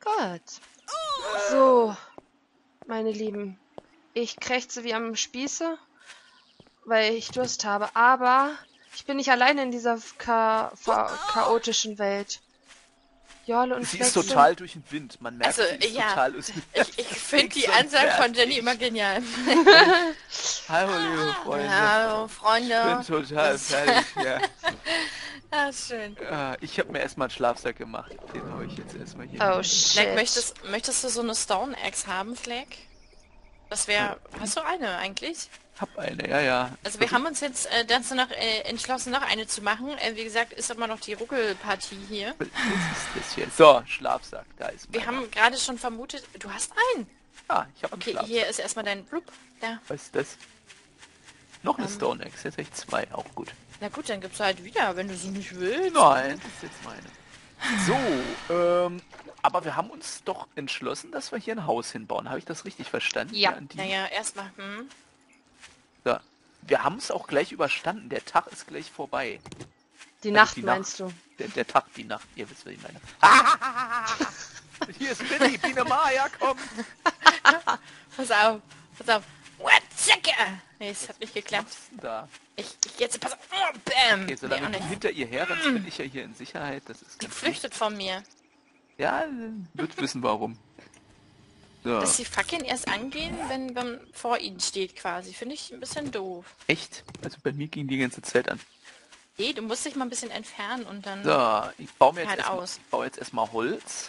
Gut. So, meine Lieben. Ich krächze wie am Spieße, weil ich Durst habe. Aber ich bin nicht alleine in dieser chaotischen Welt. Jorle und Sie Flex ist sind... total durch den Wind. Man merkt, Also, sie ist ja, total ich finde die Ansage von Jenny immer genial. Hallo, liebe Freunde. Hallo, Freunde. Ich bin total fertig, ja. Ah, schön. Ich habe mir erstmal einen Schlafsack gemacht. Den habe ich jetzt erstmal hier. Oh, Fleck, shit. möchtest du so eine Stone Axe haben, Fleck? Das wäre... Hast du eine eigentlich? Hab eine, ja. Also wir haben uns jetzt dazu noch entschlossen, noch eine zu machen. Wie gesagt, ist immer noch die Ruckelpartie hier. Was ist das hier? So, Schlafsack, da ist Wir haben gerade schon vermutet... Du hast einen! Ah, ich habe einen Okay, Schlafsack. hier ist erstmal dein Blub. Da. Was ist das? Noch eine Stone Axe, jetzt habe ich zwei, auch gut. Na gut, dann gibt's halt wieder, wenn du sie nicht willst. Nein, das ist jetzt meine. So, aber wir haben uns doch entschlossen, dass wir hier ein Haus hinbauen. Habe ich das richtig verstanden? Ja. Hier an die- Naja, erstmal, So. Wir haben es auch gleich überstanden. Der Tag ist gleich vorbei. Die Also Nacht die meinst du? Der Tag, die Nacht. Ihr wisst, was ich meine. Hier ist Billy, Biene Maya, komm. Pass auf, pass auf. Whatzacka! Nee, es hat nicht geklappt. Was ist denn da? Ich jetzt, pass auf. Oh, bam! Okay, solange Nee, du auch nicht. hinter ihr herrennst, bin ich ja hier in Sicherheit. Das ist Die ganz gut. flüchtet von mir. Ja, wird wissen warum. So. Dass die Fackeln erst angehen, wenn man vor ihnen steht quasi. Finde ich ein bisschen doof. Echt? Also bei mir ging die ganze Zeit an. Nee, du musst dich mal ein bisschen entfernen und dann... So, ich baue mir jetzt Halt erstmal aus. Holz.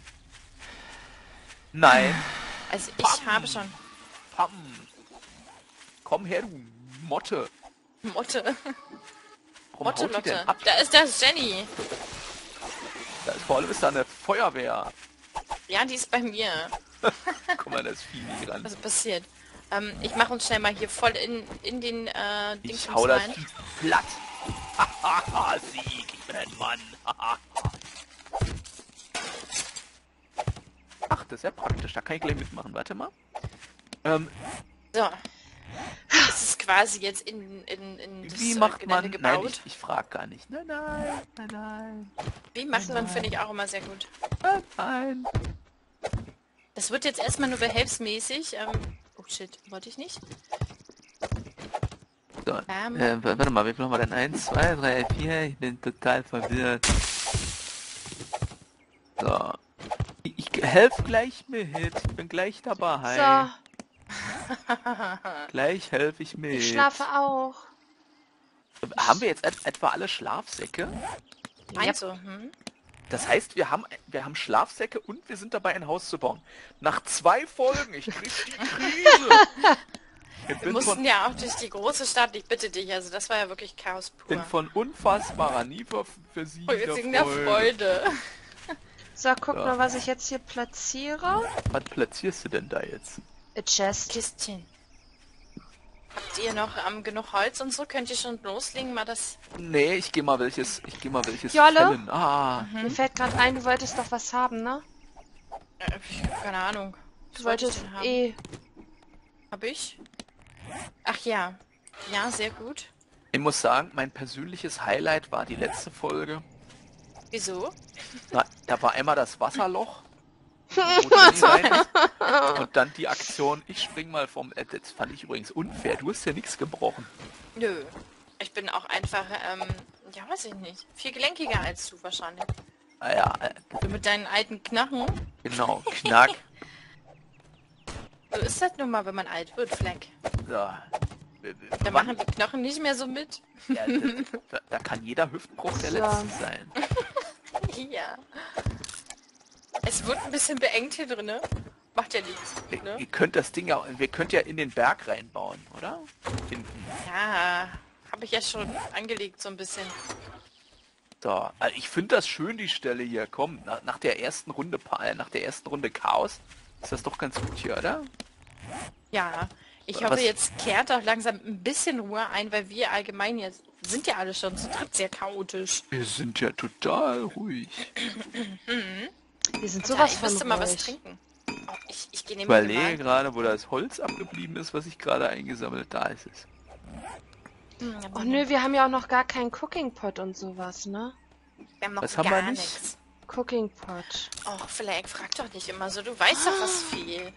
Nein. Also ich habe schon Pam. Komm her, du Motte. Motte. Warum Motte, haut die Lotte. denn ab? Da ist das Jenny. Da ist, vor allem ist da eine Feuerwehr. Ja, die ist bei mir. Guck mal, das Vieh nicht ran. Was passiert? Ich mache uns schnell mal hier voll in den Dings Ich hau das rein. Vieh platt. Hahaha, Sieg, ich bin ein Mann. Ach, das ist ja praktisch. Da kann ich gleich mitmachen. Warte mal. So. Es ist quasi jetzt in das Wie macht Gelände man... gebaut. Nein, ich frage gar nicht. Nein. Wie macht man, finde ich auch immer sehr gut. Nein. Das wird jetzt erstmal nur behelfsmäßig. Oh shit, wollte ich nicht. So, warte mal, wie viel haben wir denn? 1, 2, 3, 4, ich bin total verwirrt. So. Ich helfe gleich mit, ich bin gleich dabei. So, Gleich helfe ich mit. ich schlafe auch. Haben wir jetzt etwa alle Schlafsäcke? Meinst du? Hm? Das heißt, wir haben Schlafsäcke und wir sind dabei, ein Haus zu bauen. Nach 2 Folgen, ich krieg die Krise. Wir mussten ja auch durch die große Stadt, ich bitte dich, also das war ja wirklich Chaos pur. bin von unfassbarer Versiegender Freude. So, guck mal, was ich jetzt hier platziere. Was platzierst du denn da jetzt? A chest. Kistchen. Habt ihr noch genug Holz und so? Könnt ihr schon loslegen, mal das... Nee, ich geh mal welches Jolle? fällen. Ah, Mir fällt gerade ein, du wolltest doch was haben, ne? Ich hab keine Ahnung. Du Was wollte ich wolltest denn haben? eh... Hab ich? Ach ja. Ja, sehr gut. ich muss sagen, mein persönliches Highlight war die letzte Folge. Wieso? Da war einmal das Wasserloch. wo Jenny rein ist. Und dann die Aktion, ich spring mal vom... das fand ich übrigens unfair. Du hast ja nichts gebrochen. Nö. Ich bin auch einfach, ja, weiß ich nicht. Viel gelenkiger als du wahrscheinlich. Ah ja, Du mit deinen alten Knochen. genau. Knack. So ist das nun mal, wenn man alt wird, Fleck. So. Da machen die Knochen nicht mehr so mit. Ja, da kann jeder Hüftbruch der So. letzte sein. Ja. Es wird ein bisschen beengt hier drin, ne? Macht ja nichts, ne? Ihr könnt das Ding ja... Wir könnt ja in den Berg reinbauen, oder? Hinten. Ja, habe ich ja schon angelegt so ein bisschen. So, also ich finde das schön, die Stelle hier. Komm, nach der ersten Runde Chaos ist das doch ganz gut hier, oder? Ja, ich Was- hoffe, jetzt kehrt auch langsam ein bisschen Ruhe ein, weil wir allgemein jetzt sind ja alle schon zu dritt sehr chaotisch. Wir sind ja total ruhig. Wir sind Ja, sowas ich von müsste mal was ruhig. trinken. Oh, ich gehe Ich nämlich überlege mal. gerade, wo das Holz abgeblieben ist, was ich gerade eingesammelt. Da ist es. Oh nö, wir haben ja auch noch gar keinen Cooking Pot und sowas, ne? Wir haben noch Was haben gar wir nicht? nichts. Cooking Pot. Och, Flag, frag doch nicht immer so. Du weißt doch, was fehlt.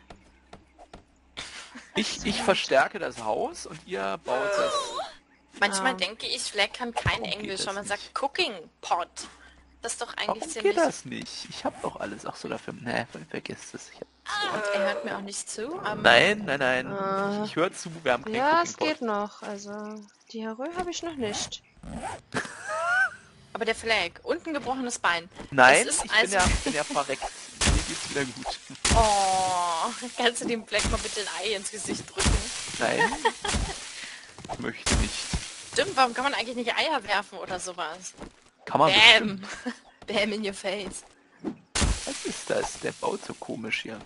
Ich verstärke das Haus und ihr baut das. Manchmal denke ich, Flag kann kein Warum geht Englisch, das weil man nicht? sagt Cooking Pot. Das ist doch eigentlich Warum ziemlich... geht das nicht? Ich hab doch alles. Ach so, dafür... Ne, vergesst es. Und er hört mir auch nicht zu. Nein. Ich höre zu, wir haben keinen Ja, Cooking es Pot. geht noch. Also, die Herö habe ich noch nicht. Aber der Flag und ein gebrochenes Bein. Nein, Es ist ich also... bin ja verreckt. Mir geht's wieder gut. Oh, kannst du dem Flag mal bitte ein Ei ins Gesicht drücken? Nein. Ich möchte nicht. Stimmt, warum kann man eigentlich nicht Eier werfen oder sowas? Kann man Bam! bestimmt. Bam in your face. Was ist das? Der baut so komisch hier.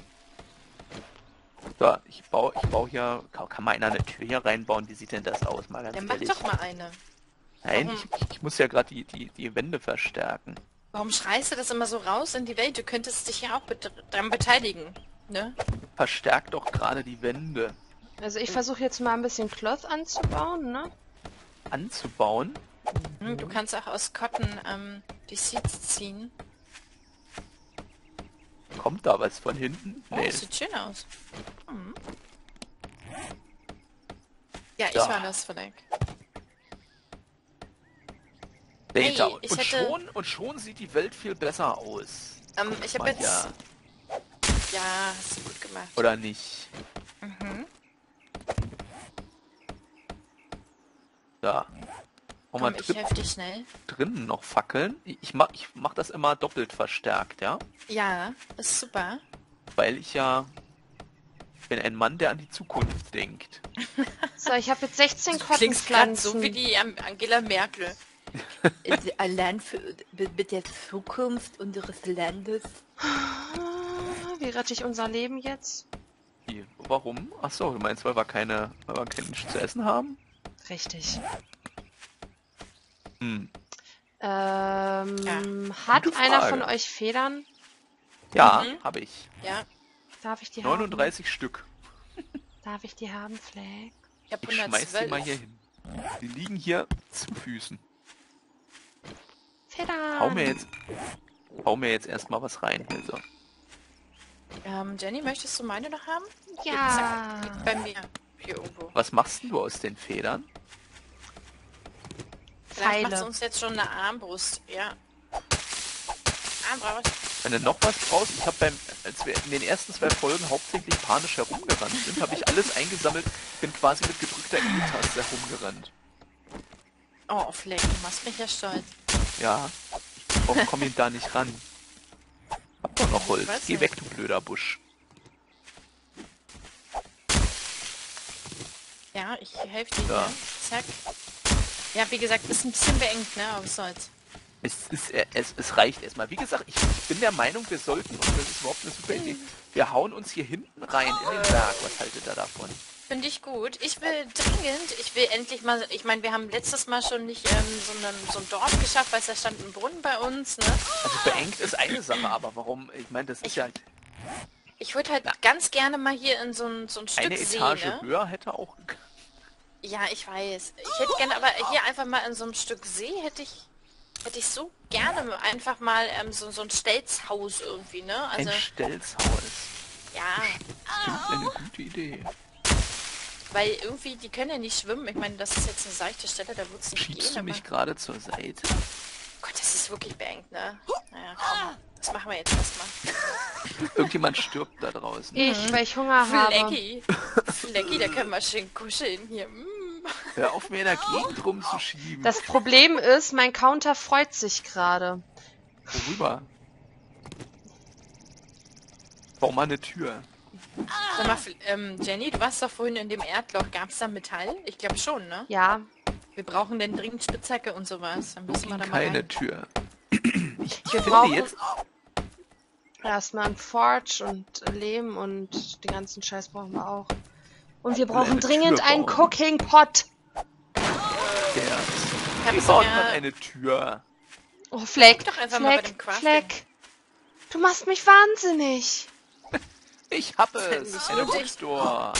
So, ich baue hier... Kann man einer eine Tür hier reinbauen? Wie sieht denn das aus? Mal ganz Dann mach ehrlich. doch mal eine. Nein, Warum? ich muss ja gerade die Wände verstärken. Warum schreist du das immer so raus in die Welt? Du könntest dich ja auch daran beteiligen, ne? Verstärkt doch gerade die Wände. Also ich versuche jetzt mal ein bisschen Cloth anzubauen, ne? Anzubauen? Du kannst auch aus Cotton die Seeds ziehen. Kommt da was von hinten? Oh, Nee. sieht schön aus. Mhm. Ja, ich Ja. war das vielleicht. Data. Hey, ich hätte- Und schon sieht die Welt viel besser aus. Ich habe Mal jetzt... ja. Ja, hast du gut gemacht. Oder nicht? Mhm. Da. Auch mal Komm, ich helfe dir schnell. drinnen noch Fackeln. Ich mach das immer doppelt verstärkt, ja? Ja, das ist super. Weil ich bin ein Mann, der an die Zukunft denkt. So, ich habe jetzt 16 Du klingst gerade Cottonpflanzen. so wie die Angela Merkel. Ein Land mit der Zukunft unseres Landes. Wie rette ich unser Leben jetzt? Warum? Ach so, du meinst, weil wir kein nichts zu essen haben? Richtig. Hm. Hat Gute einer Frage. von euch Federn? Ja, Mhm. habe ich. Ja, Darf ich die 39 Stück. haben? Darf ich die haben, Flag? ich habe Ich schmeiß sie 112. mal hier hin. Die liegen hier zu Füßen. Federn! Hau mir jetzt erstmal was rein. Hier, so. Jenny, möchtest du meine noch haben? Ja. Liegt bei mir. Hier irgendwo. Was machst denn du aus den Federn? Vielleicht macht Pfeile. sie uns jetzt schon eine Armbrust. Ja. Armbrust. Wenn du noch was brauchst, ich habe als wir in den ersten 2 Folgen hauptsächlich panisch herumgerannt sind, habe ich alles eingesammelt, bin quasi mit gedrückter E-Taste herumgerannt. Oh, Fleck, du machst mich ja stolz. Ja, warum komm ich da nicht ran? Hab doch noch Holz. Weiß Geh nicht. weg, du blöder Busch. Ja, ich helfe dir Ja. hier. Zack. Ja, wie gesagt, ist ein bisschen beengt, ne? Aber was soll's. Es reicht erstmal. Wie gesagt, ich bin der Meinung, wir sollten, und das ist überhaupt eine super Idee, wir hauen uns hier hinten rein in den Berg. Was haltet ihr davon? Finde ich gut. Ich will endlich mal, ich meine, wir haben letztes Mal schon nicht so ein Dorf geschafft, weil da stand ein Brunnen bei uns, ne? Also beengt ist eine Sache, aber warum? Ich meine, das ist ja Ich würde halt ganz gerne mal hier in so ein Stück eine See, Etage ne? höher hätte auch... Ja, ich weiß. Ich hätte gerne, aber hier einfach mal in so einem Stück See hätte ich so gerne einfach mal so ein Stelzhaus irgendwie, ne? Also, Ein Stelzhaus. ja, Stimmt, eine gute Idee. weil irgendwie, die können ja nicht schwimmen. Ich meine, das ist jetzt eine seichte Stelle, da wird es nicht Schiebst gehen, du aber... mich gerade zur Seite? Gott, das ist wirklich beengt, ne? Naja, komm. Das machen wir jetzt erstmal. Irgendjemand stirbt da draußen. Weil ich Hunger habe. Flecki. Flecki, da können wir schön kuscheln hier. Hör auf, mir in der Gegend rumzuschieben. Das Problem ist, mein Counter freut sich gerade. Worüber? Bau mal eine Tür. Sag mal, Jenny, du warst doch vorhin in dem Erdloch. Gab's da Metall? Ich glaube schon, ne? Ja. Wir brauchen denn dringend Spitzhacke und sowas. Dann müssen wir da mal Keine rein. Tür. Ich Wir finde brauchen jetzt... erstmal ein Forge und Lehm und den ganzen Scheiß brauchen wir auch. Und wir will brauchen eine dringend Tür einen bauen. Cooking Pot. Wie Hab's baut mir- man eine Tür? Oh, Fleck, Guck doch einfach mal bei Fleck, dem Crafting. Fleck. Du machst mich wahnsinnig. Ich hab ist es! nicht Eine nötig. Bookstore!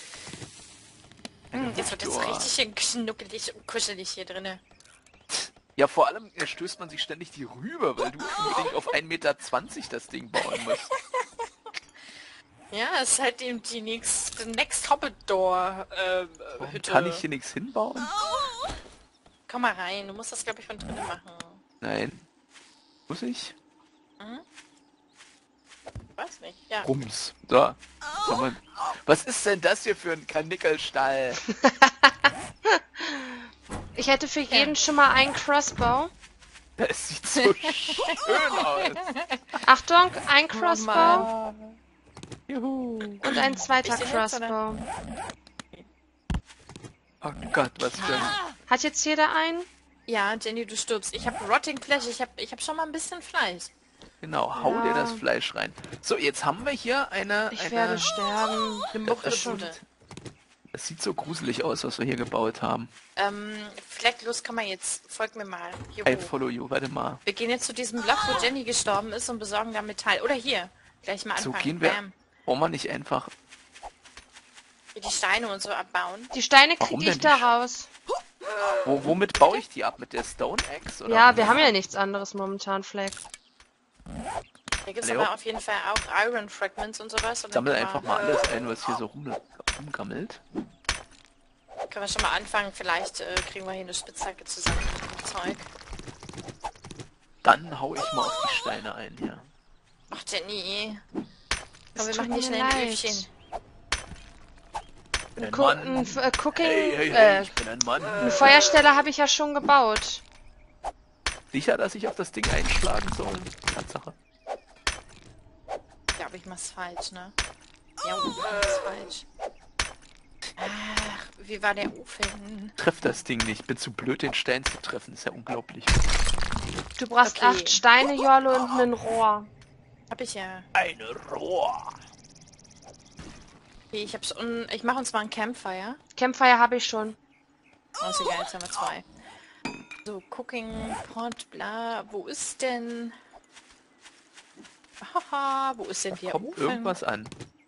Jetzt wird es Bookstore. richtig schön knuckelig und kuschelig hier drinne. Ja, vor allem stößt man sich ständig die Rübe, weil du unbedingt auf 1,20 Meter das Ding bauen musst. Ja, es ist halt die Next Hobbit Door Warum Hütte. kann ich hier nichts hinbauen? Komm mal rein, du musst das glaube ich von drinnen machen. Nein. Muss ich? Weiß nicht, ja. Rums. So. Was ist denn das hier für ein Karnickelstall? Ich hätte für jeden schon mal einen Crossbow. Das sieht so schön aus. Achtung, ein Crossbow Mann. Juhu. und ein zweiter Ich den jetzt, Crossbow. Oh Gott, was für ein... Hat jetzt jeder einen? Ja, Jenny, du stirbst. Ich habe Rotting Flesh, ich hab schon mal ein bisschen Fleisch. Genau, hau Ja. dir das Fleisch rein. So, jetzt haben wir hier Ich werde sterben. Eine Das Muckelbude. Das sieht so gruselig aus, was wir hier gebaut haben. Flecklos, komm mal jetzt, folg mir mal. Hier I hoch. follow you, warte mal. Wir gehen jetzt zu diesem Block, wo Jenny gestorben ist und besorgen da Metall. Oder hier, gleich mal So anfangen. gehen wir... Bam. Wollen wir nicht einfach... Hier die Steine und so abbauen. Die Steine Warum kriege ich denn da die raus. Womit baue ich die ab? Mit der Stone Axe? Oder Ja, wir haben ja nichts anderes momentan, Fleck. Hier gibt es Leo? aber auf jeden Fall auch Iron Fragments und sowas. Und dann Sammel können einfach wir, mal alles ein, was hier so rumgammelt. Können wir schon mal anfangen. Vielleicht kriegen wir hier eine Spitzhacke zusammen mit dem Zeug. Dann hau ich mal auf die Steine ein hier. Ach, Jenny. Komm, Es wir tut machen hier mir schnell ein leid. Öfchen. Ein Ein Cooking, Hey, ich bin ein Mann. eine Feuerstelle habe ich ja schon gebaut. Sicher, dass ich auf das Ding einschlagen soll? Tatsache. Ich glaube, ich mach's falsch, ne? Ja, ich mach's falsch. Ach, wie war der Ofen? Treff das Ding nicht. Bin zu blöd, den Stein zu treffen. Ist ja unglaublich. Du brauchst Okay. 8 Steine, Jorle, und ein Rohr. Hab ich ja. Ein Rohr. Okay, ich mache uns mal ein Campfire. Campfire habe ich schon. Oh, ist egal, jetzt haben wir 2. So, Cooking Pot, bla. Wo ist denn... Haha, wo ist denn der Kommt Ofen? irgendwas an.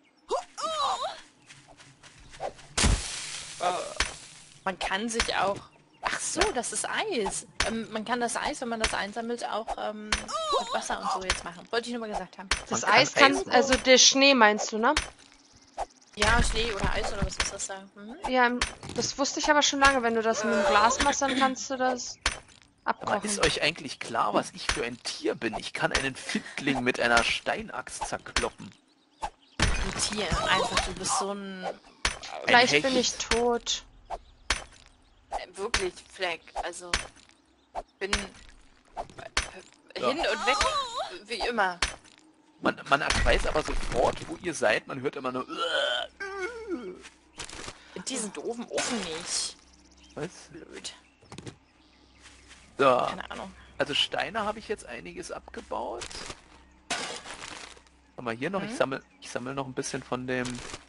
Man kann sich auch... Ach so, das ist Eis. Man kann das Eis, wenn man das einsammelt, auch mit Wasser und so jetzt machen. Wollte ich nur mal gesagt haben. Das Man kann Eis kann, Eis- also der Schnee meinst du, ne? Ja, Schnee oder Eis oder was ist das da? Mhm. Ja, das wusste ich aber schon lange. Wenn du das mit dem Glas machst, dann kannst du das Aber abkochen. ist euch eigentlich klar, was ich für ein Tier bin? Ich kann einen Findling mit einer Steinaxt zerkloppen. Ein Tier, einfach, du bist so ein... Vielleicht Hecht. bin ich tot. Wirklich, Fleck, also... Bin... Ja. Hin und weg, wie immer. Man weiß aber sofort, wo ihr seid. Man hört immer nur... In diesen doofen Ofen nicht. Was? Blöd. So. Keine Ahnung. Also Steine habe ich jetzt einiges abgebaut. Aber hier noch, ich sammle noch ein bisschen von dem...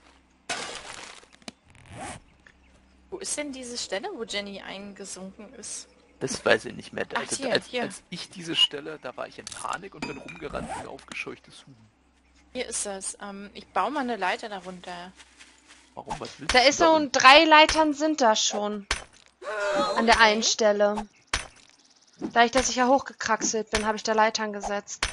Wo ist denn diese Stelle, wo Jenny eingesunken ist? Das weiß ich nicht mehr. Ach, Also, hier, hier. als ich diese Stelle, da war ich in Panik und bin rumgerannt wie ein aufgescheuchtes Huhn. Hier ist das. Ich baue mal eine Leiter darunter. Warum? Was willst Da du ist so ein 3 Leitern sind da schon. An der einen Stelle. Da ich ja hochgekraxelt bin, habe ich da Leitern gesetzt.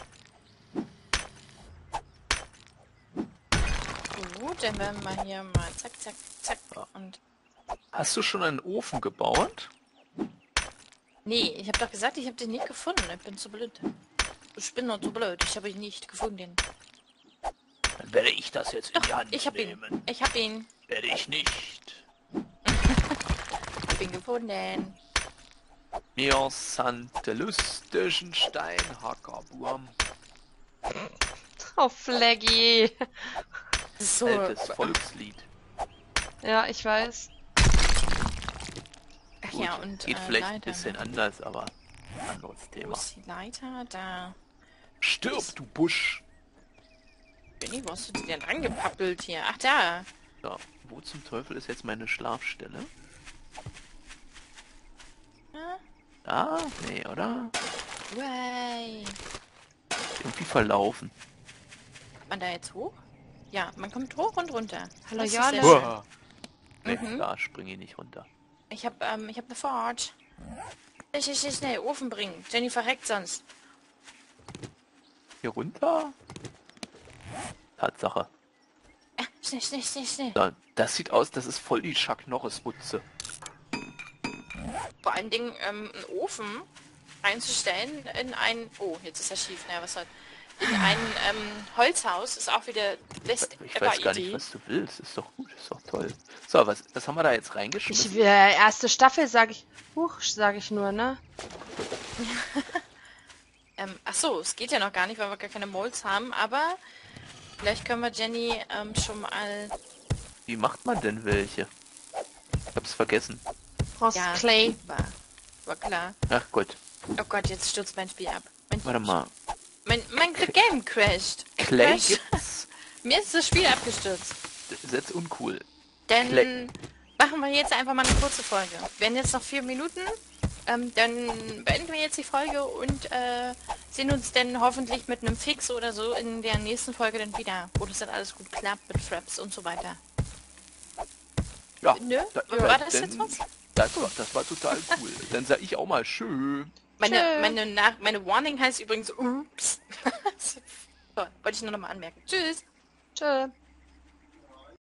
Gut, dann werden wir hier mal zack, zack, zack. Und... Hast du schon einen Ofen gebaut? Nee, ich habe doch gesagt, ich habe den nicht gefunden. Ich bin zu blöd. Ich bin noch zu blöd. Ich habe ihn nicht gefunden. Dann werde ich das jetzt in die Hand Ich habe ihn. nehmen. Ich habe ihn. Werde ich nicht. Ich habe ihn gefunden. Mir sind der lustigen Steinhackerburm. Oh, Flaggy. Das ist so... Altes Volkslied. Ja, ich weiß. Ach Gut, ja, und geht vielleicht ein Leiter, bisschen ne? anders, aber anderes Wo Thema. ist die Leiter? Da... Stirb, du Busch! Benni, wo hast du die denn angepappelt hier? Ach, da. So, wo zum Teufel ist jetzt meine Schlafstelle? Ja. Da? Nee, oder? Way. Irgendwie verlaufen. Kommt man da jetzt hoch? Ja, man kommt hoch und runter. Hallo, Das ist Jana. sehr schön. Uah. Nee, Mhm. da springe ich nicht runter. Ich hab eine Forge. Schnell, Ofen bringen. Jenny verreckt sonst. Hier runter? Tatsache. Schnell. So, das sieht aus, das ist voll die Chuck Norris-Butze. Vor allen Dingen einen Ofen einzustellen in ein... Oh, jetzt ist er schief. Naja, was soll... In ein Holzhaus ist auch wieder best Ich ever weiß gar Idee. nicht, was du willst. Ist doch gut, ist doch toll. So, was haben wir da jetzt reingeschmissen? Erste Staffel sage ich. Sage ich nur, ne? Ach so, es geht ja noch gar nicht, weil wir gar keine Molds haben, aber vielleicht können wir Jenny schon mal... Wie macht man denn welche? Ich hab's vergessen. Aus Clay. War klar. Ach gut, Oh Gott, jetzt stürzt mein Spiel ab. warte mal. Mein Game crasht. Clay Crash. gibt's. Mir ist das Spiel abgestürzt. Das ist jetzt uncool. Dann Clay. machen wir jetzt einfach mal eine kurze Folge. Wir haben jetzt noch 4 Minuten. Dann beenden wir jetzt die Folge und sehen uns dann hoffentlich mit einem Fix oder so in der nächsten Folge dann wieder, wo das dann alles gut klappt mit Fraps und so weiter. Ja, Nö? da- War das dann- jetzt was? Das war total cool. Dann sag ich auch mal schön. Meine Warning heißt übrigens Ups. So, wollte ich nur noch mal anmerken. Tschüss. Tschö.